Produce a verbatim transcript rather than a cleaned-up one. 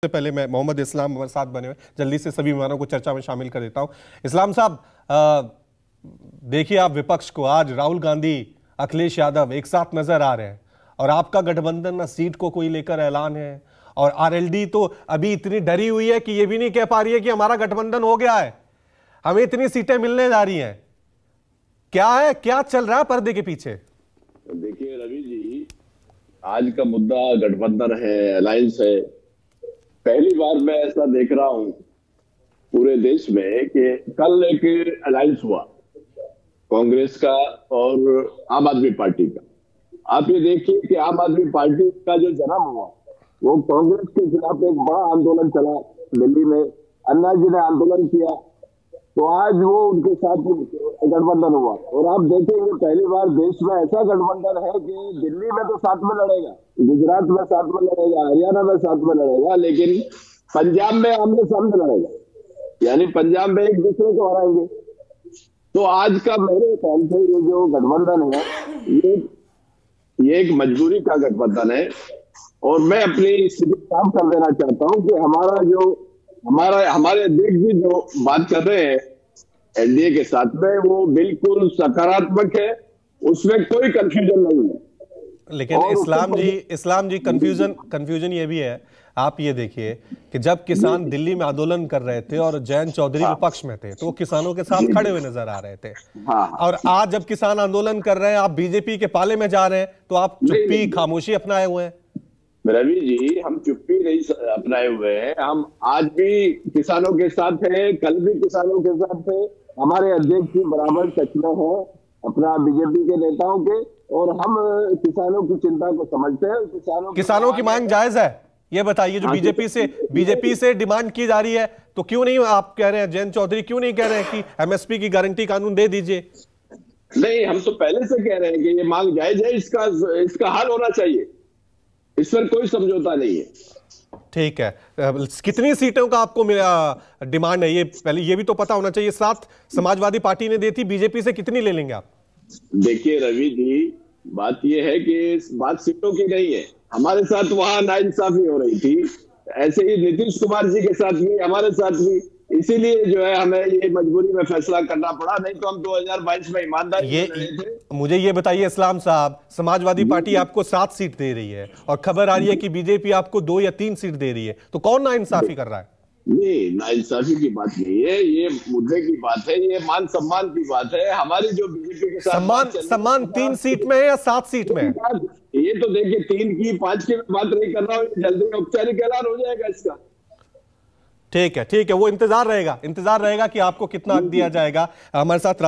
सबसे पहले मैं मोहम्मद इस्लाम हमारे साथ बने हुए, जल्दी से सभी मेहमानों को चर्चा में शामिल कर देता हूं। इस्लाम साहब, देखिए आप विपक्ष को आज राहुल गांधी, अखिलेश यादव एक साथ नजर आ रहे हैं और आपका गठबंधन ना सीट को कोई लेकर ऐलान है, और आरएलडी तो अभी इतनी डरी हुई है कि ये भी नहीं कह पा रही है कि हमारा गठबंधन हो गया है, हमें इतनी सीटें मिलने जा रही हैं। क्या है, क्या चल रहा है पर्दे के पीछे? देखिए रवि जी, आज का मुद्दा गठबंधन है, अलायंस है। पहली बार मैं ऐसा देख रहा हूं पूरे देश में कि कल एक अलायंस हुआ कांग्रेस का और आम आदमी पार्टी का। आप ये देखिए कि आम आदमी पार्टी का जो जन्म हुआ वो कांग्रेस के खिलाफ एक बड़ा आंदोलन चला दिल्ली में, अन्ना जी ने आंदोलन किया, तो आज वो उनके साथ गठबंधन हुआ। और आप देखेंगे पहली बार देश में ऐसा गठबंधन है कि दिल्ली में तो साथ में लड़ेगा, गुजरात में साथ में लड़ेगा, हरियाणा में साथ में लड़ेगा, लेकिन पंजाब में आमने सामने लड़ेगा, यानी पंजाब में एक दूसरे को हराएंगे। तो आज का मेरे ख्याल से ये जो गठबंधन है ये ये एक मजबूरी का गठबंधन है। और मैं अपनी स्थिति साफ कर देना चाहता हूं कि हमारा जो हमारा हमारे अध्यक्ष जी जो बात कर रहे हैं एनडीए के साथ में, वो बिल्कुल सकारात्मक है, उसमें कोई कंफ्यूजन नहीं है। लेकिन इस्लाम जी इस्लाम जी कंफ्यूजन कंफ्यूजन ये भी है, आप ये देखिए कि जब किसान दिल्ली में आंदोलन कर रहे थे और जयंत चौधरी हाँ। विपक्ष में थे तो वो किसानों के साथ खड़े हुए नजर आ रहे थे। हाँ। और आज जब किसान आंदोलन कर रहे हैं, आप बीजेपी के पाले में जा रहे हैं, तो आप चुप्पी खामोशी अपनाए हुए हैं। रवि जी, हम चुप्पी नहीं अपनाए हुए हैं, हम आज भी किसानों के साथ हैं, कल भी किसानों के साथ थे। हमारे अध्यक्ष जी बराबर सच में है अपना बीजेपी के नेताओं के, और हम किसानों की चिंता को समझते हैं। किसानों किसानों की मांग जायज है, ये बताइए। जो बीजेपी से बीजेपी से डिमांड की जा रही है, तो क्यों नहीं आप कह रहे हैं, जयंत चौधरी क्यों नहीं कह रहे हैं कि एमएसपी की गारंटी कानून दे दीजिए? नहीं, हम तो पहले से कह रहे हैं कि ये मांग जायज है, इसका इसका हल होना चाहिए, इस पर कोई समझौता नहीं है। ठीक है, कितनी सीटों का आपको डिमांड है, ये पहले ये भी तो पता होना चाहिए। सात समाजवादी पार्टी ने दी थी, बीजेपी से कितनी ले लेंगे आप? देखिए रवि जी, बात ये है कि बात सीटों की नहीं है। हमारे साथ वहां नाइंसाफी हो रही थी, ऐसे ही नीतीश कुमार जी के साथ भी, हमारे साथ भी, इसीलिए जो है हमें ये मजबूरी में फैसला करना पड़ा, नहीं तो हम दो हज़ार बाईस में ईमानदारी ये थे। मुझे ये बताइए इस्लाम साहब, समाजवादी पार्टी आपको सात सीट दे रही है और खबर आ रही है कि बीजेपी आपको दो या तीन सीट दे रही है, तो कौन नाइंसाफी कर रहा है? नहीं, नाइंसाफी की बात नहीं है, ये मुद्दे की बात है, ये मान सम्मान की बात है। हमारी जो बीजेपी के साथ सम्मान सम्मान तीन सीट में है या सात सीट में है? ये तो देखिए, तीन की पांच की बात नहीं कर रहा हूँ, जल्दी औपचारिक ऐलान हो जाएगा इसका। ठीक है, ठीक है, वो इंतजार रहेगा इंतजार रहेगा कि आपको कितना हक दिया जाएगा। हमारे साथ